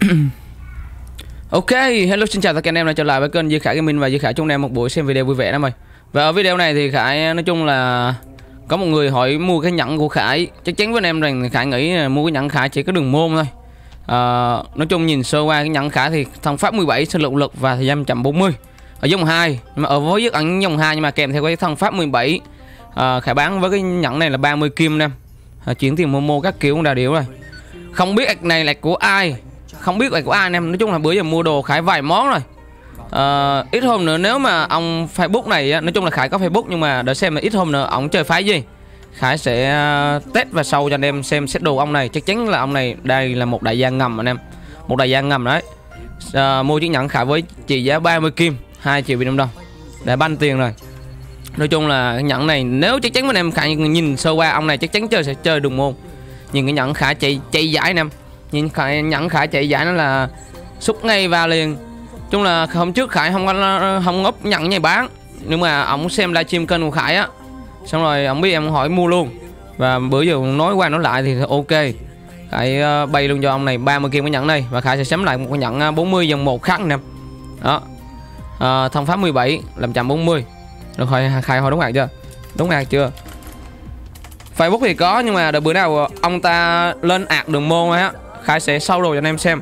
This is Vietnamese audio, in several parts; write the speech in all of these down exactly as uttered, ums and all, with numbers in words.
Ok, hello xin chào tất cả anh em đã trở lại với kênh Duy Khải Gaming và Duy Khải chúc anh em một buổi xem video vui vẻ đó mày. Và ở video này thì Khải nói chung là có một người hỏi mua cái nhẫn của Khải. Chắc chắn với anh em rằng Khải nghĩ mua cái nhẫn Khải chỉ có đường môn thôi. À, nói chung nhìn sơ qua cái nhẫn Khải thì thằng pháp mười bảy sinh lượng lực và thời gian một trăm bốn mươi ở dòng hai, nhưng mà ở với giấc ẩn dòng hai nhưng mà kèm theo cái thằng pháp mười bảy. À, Khải bán với cái nhẫn này là ba mươi kim em. À, chuyển tiền Momo các kiểu cũng đã điểu rồi. Không biết ạc này là của ai, không biết là của ai anh em. Nói chung là bữa giờ mua đồ Khải vài món rồi. à, Ít hôm nữa nếu mà ông Facebook này, nói chung là Khải có Facebook nhưng mà để xem là ít hôm nữa ông chơi phái gì, Khải sẽ test và sâu cho anh em xem set đồ ông này. Chắc chắn là ông này đây là một đại gia ngầm anh em, một đại gia ngầm đấy. à, Mua chiếc nhẫn Khải với trị giá ba mươi kim, hai triệu Việt Nam đồng để banh tiền rồi. Nói chung là cái nhẫn này nếu chắc chắn với anh em Khải nhìn sơ qua ông này chắc chắn chơi sẽ chơi đường môn. Nhìn cái nhẫn Khải chạy chạy giải anh em, nhìn Khải, nhẫn Khải chạy giải nó là xúc ngay vào liền. Chung là hôm trước Khải không có không úp nhận này bán, nhưng mà ông xem livestream kênh của Khải á, xong rồi ông biết em hỏi mua luôn. Và bữa giờ nói qua nói lại thì ok, Khải uh, bay luôn cho ông này ba mươi kim cái nhẫn này. Và Khải sẽ sắm lại một cái nhẫn bốn mươi dòng một khắc nè. Đó, uh, thông pháp mười bảy làm một trăm bốn mươi. Được rồi, Khải hỏi đúng hạt chưa? Đúng hạt chưa? Facebook thì có, nhưng mà đợi bữa nào ông ta lên ạc đường môn á, Khải sẽ sâu đồ cho anh em xem.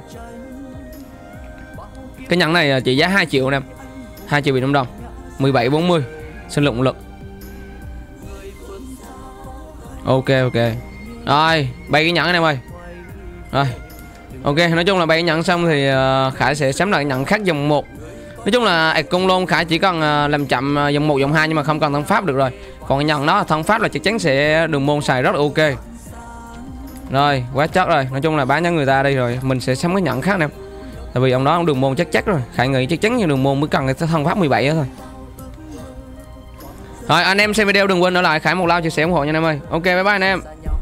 Cái nhẫn này chỉ giá hai triệu anh em, hai triệu Việt Nam đồng, mười bảy bốn mươi sinh lượng lực. Ok ok. Rồi, bay cái nhẫn anh em ơi. Rồi. Ok, nói chung là bay cái nhẫn xong thì uh, Khải sẽ sắm lại nhẫn khác dòng một. Nói chung là ạc công lôn Khải chỉ cần uh, làm chậm uh, dòng một dòng hai nhưng mà không cần thân pháp được rồi. Còn cái nhẫn đó thân pháp là chắc chắn sẽ đường môn xài rất là ok. Rồi, quá chắc rồi. Nói chung là bán cho người ta đi rồi, mình sẽ sắm cái nhẫn khác nè. Tại vì ông đó ông đường môn chắc chắc rồi. Khải nghĩ chắc chắn như đường môn mới cần cái thân pháp mười bảy đó thôi. Rồi, anh em xem video đừng quên ở lại Khải một like chia sẻ ủng hộ nha anh em ơi. Ok, bye bye anh em.